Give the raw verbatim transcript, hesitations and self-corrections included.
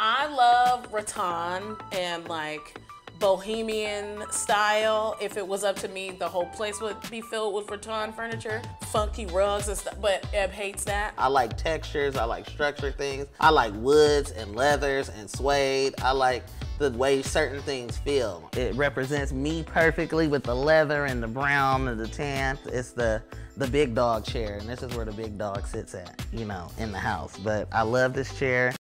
I love rattan and like bohemian style. If it was up to me, the whole place would be filled with rattan furniture, funky rugs and stuff, but Eb hates that. I like textures, I like structured things. I like woods and leathers and suede. I like the way certain things feel. It represents me perfectly with the leather and the brown and the tan. It's the the big dog chair, and this is where the big dog sits at, you know, in the house. But I love this chair.